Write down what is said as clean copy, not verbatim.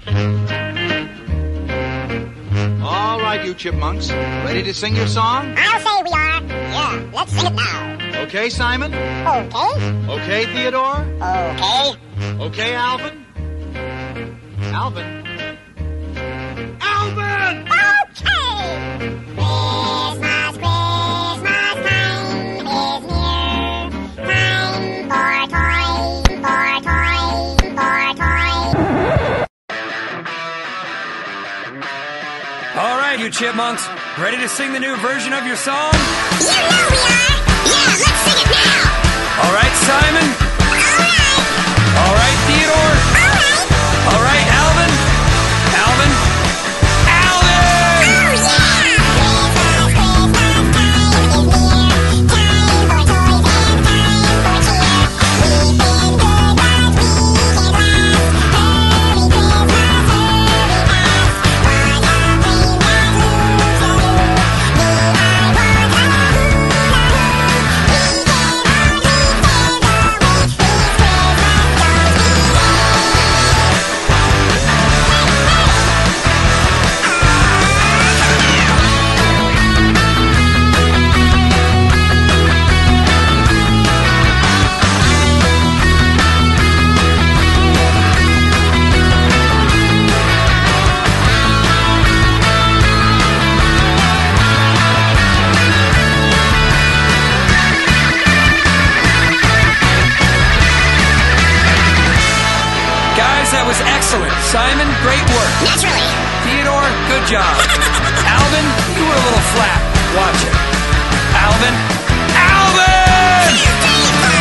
All right, you chipmunks. Ready to sing your song? I'll say we are. Yeah, let's sing it now. Okay, Simon? Okay. Okay, Theodore? Okay. Okay, Alvin? Alvin? Alvin! Okay! Christmas, Christmas time is near. Time for toys, for toys, for toys. All right, you chipmunks. Ready to sing the new version of your song? You know we are! Yeah, let's sing it now! All right, Simon? Alright! All right, Theodore? Alright! All right, Alvin? Alvin? Alvin! Oh yeah! Christmas, Christmas time is near. Time for toys and time for cheer. We've been good but we can't last. Merry Christmas, hurry past. What a dream that lose to do. Me, I want a hula hoop. We can hardly stand the wait. These Christmas songs we Guys, that was excellent. Simon, great work. naturally. Theodore, good job. Alvin, you were a little flat. Watch it. Alvin? Alvin! Time for